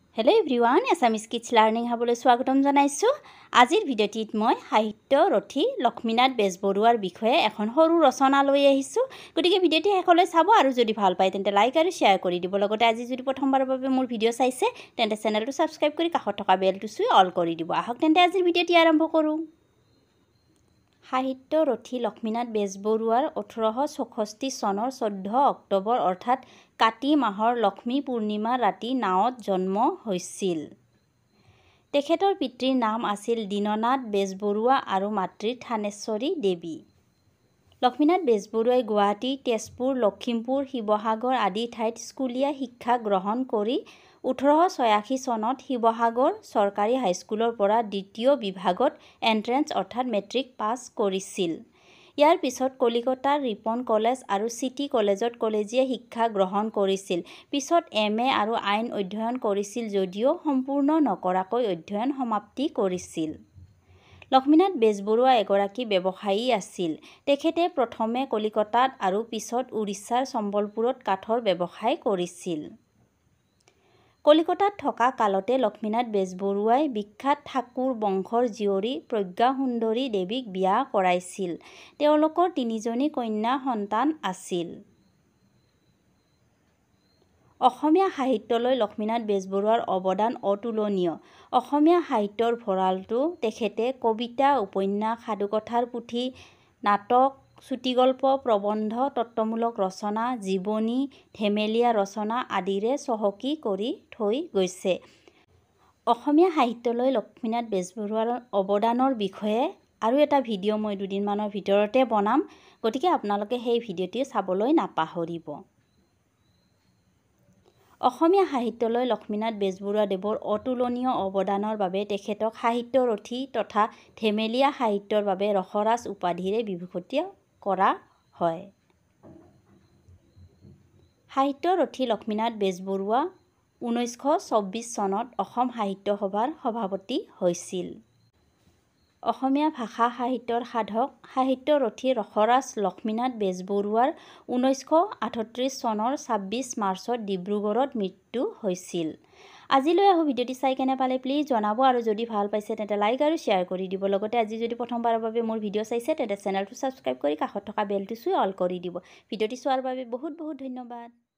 Hello everyone, Assamese Kids Learning Habole Swagatom janaisu. Azir videotit moi sahitya rothi Lakshiminath Bezbaruar বিষয়ে এখন সৰু ৰচনা লৈ আহিছো। গতিকে ভিডিওটি হেকলৈ চাব আৰু যদি ভাল পায় তেন্তে লাইক আৰু শেয়াৰ কৰি দিব। লগতে আজি যদি প্ৰথমবাৰৰ বাবে মোৰ ভিডিও চাইছে তেন্তে চেনেলটো সাবস্ক্ৰাইব কৰি কাষত থকা বেলটো চুই অল কৰি দিব। আহক তেন্তে আজিৰ ভিডিওটি আৰম্ভ কৰো। সাহিত্য ৰথী লক্ষ্মীনাথ বেজবৰুৱাৰ 1864 চনৰ 14 অক্টোবৰ অৰ্থাৎ কাতি মাহৰ লক্ষ্মী পূৰ্ণিমা ৰাতি নাওত জন্ম হৈছিল। তেখেতৰ পিতৃৰ নাম আছিল দীননাথ বেজবৰুৱা আৰু মাতৃ থানেশ্বৰী দেৱী। লক্ষ্মীনাথ বেজবৰুৱাই গুৱাহাটী, তেজপুৰ, লখিমপুৰ, শিৱসাগৰ আদি ঠাইত স্কুলীয়া শিক্ষা গ্ৰহণ কৰি 1886 চনত শিৱসাগৰ চৰকাৰী হাইস্কুলৰ পৰা দ্বিতীয় বিভাগত এন্ট্ৰেন্স অৰ্থাৎ মেট্ৰিক পাছ কৰিছিল। ইয়াৰ পিছত কলিকতাৰ ৰিপন কলেজ আৰু চিটি কলেজত কলেজীয়া শিক্ষা গ্ৰহণ কৰিছিল। পিছত MA আৰু আইন অধ্যয়ন কৰিছিল যদিও সম্পূৰ্ণ নকৰাকৈ অধ্যয়ন সমাপ্তি কৰিছিল। লক্ষ্মীনাথ বেজবৰুৱা এগৰাকী ব্যৱসায়ী আছিল। তেখেতে প্ৰথমে কলিকতাত আৰু পিছত উৰিষ্যাৰ সম্বলপুৰত কাঠৰ ব্যৱসায় কৰিছিল। কলিকতাত থকা কালতে লক্ষ্মীনাথ বেজবৰুৱাই বিখ্যাত ঠাকুৰ বংশৰ জীয়ৰী প্ৰজ্ঞা সুন্দৰী দেৱীক বিয়া কৰাইছিল। তেওঁলোকৰ 3জনী কন্যা সন্তান আছিল। অসমীয়া সাহিত্যলৈ লক্ষ্মীনাথ বেজবৰুৱাৰ অৱদান অতুলনীয়। অসমীয়া সাহিত্যৰ ভঁৰালটো তেখেতে কবিতা, উপন্যাস, সাধুকথাৰ পুথি, নাটক, চুটিগল্প, প্ৰবন্ধ, তত্ত্বমূলক ৰচনা, জীৱনী, ধেমেলীয়া ৰচনা আদিৰে চহকী কৰি থৈ গৈছে। অসমীয়া সাহিত্যলৈ লক্ষ্মীনাথ বেজবৰুৱাৰ অৱদানৰ বিষয়ে আৰু এটা ভিডিও মই দুদিনমানৰ ভিতৰতে বনাম। গতিকে আপোনালোকে সেই ভিডিওটি চাবলৈ নাপাহৰিব। অসমীয়া সাহিত্যলৈ লক্ষ্মীনাথ বেজবৰুৱা দেৱৰ অতুলনীয় অৱদানৰ বাবে তেখেতক সাহিত্য ৰথী তথা ধেমেলীয়া সাহিত্যৰ বাবে ৰসৰাজ উপাধিৰে বিভূষিত কৰা হয়। সাহিত্য ৰথী লক্ষ্মীনাথ বেজবৰুৱা 1924 চনত অসম সাহিত্য সভাৰ সভাপতি হৈছিল। অসমীয়া ভাষা সাহিত্যৰ সাধক সাহিত্য ৰথী ৰসৰাজ লক্ষ্মীনাথ বেজবৰুৱাৰ 1938 চনৰ 26 মাৰ্চত ডিব্ৰুগড়ত মৃত্যু হৈছিল। আজিলৈ আহো ভিডিওটি চাই কেনে পালে প্লিজ জনাব আৰু যদি ভাল পাইছে তেন্তে লাইক আৰু শেয়াৰ কৰি দিব। লগতে আজি যদি প্ৰথমবাৰৰ বাবে মোৰ ভিডিও চাইছে তেন্তে চেনেলটো সাবস্ক্ৰাইব কৰি কাষত থকা বেলটো চুই অল কৰি দিব। ভিডিওটি চোৱাৰ বাবে বহুত বহুত ধন্যবাদ।